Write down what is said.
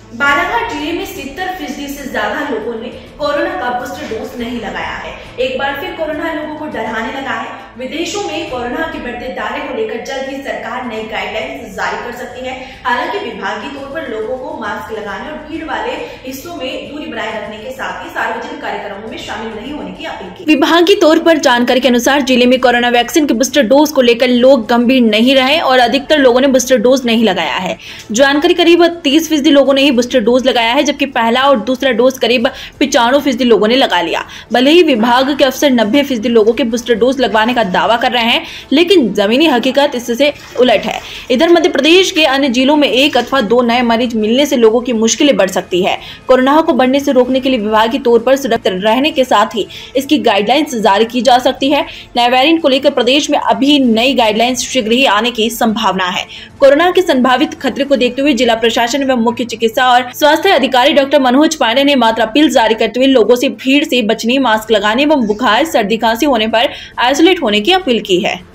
बालाघाट जिले में 70% से ज्यादा लोगों ने कोरोना का बूस्टर डोज नहीं लगाया है। एक बार फिर कोरोना लोगों को डराने लगा है। विदेशों में कोरोना के बढ़ते दायरे को लेकर जल्द ही सरकार नई गाइडलाइंस जारी कर सकती है। हालांकि विभागीय तौर पर लोगों को मास्क लगाने और भीड़ वाले हिस्सों में दूरी बनाए रखने के साथ ही सार्वजनिक कार्यक्रमों में शामिल नहीं होने की अपील की। विभागीय तौर पर जानकारी के अनुसार जिले में कोरोना वैक्सीन के बूस्टर डोज को लेकर लोग गंभीर नहीं रहे और अधिकतर लोगों ने बूस्टर डोज नहीं लगाया है। जानकारी करीब 30% लोगों ने ही बूस्टर डोज लगाया है, जबकि पहला और दूसरा डोज करीब 95% लोगों ने लगा लिया। भले ही विभाग के अफसर 90% लोगों के बूस्टर डोज लगवाने का दावा कर रहे हैं, लेकिन जमीनी हकीकत इससे उलट है। इधर मध्य प्रदेश के अन्य जिलों में 1 अथवा 2 नए मरीज मिलने से लोगों की मुश्किलें बढ़ सकती है। कोरोना को बढ़ने से रोकने के लिए विभागीय तौर पर सुरक्षित रहने के साथ ही इसकी गाइडलाइंस जारी की जा सकती है। नए वेरिएंट को लेकर प्रदेश में अभी नई गाइडलाइंस शीघ्र ही आने की संभावना है। कोरोना के संभावित खतरे को देखते हुए जिला प्रशासन एवं मुख्य चिकित्सा और स्वास्थ्य अधिकारी डॉक्टर मनोज पांडे ने मात्र अपील जारी करते हुए लोगों से भीड़ से बचने, मास्क लगाने एवं बुखार, सर्दी, खांसी होने पर आइसोलेट होने की अपील की है।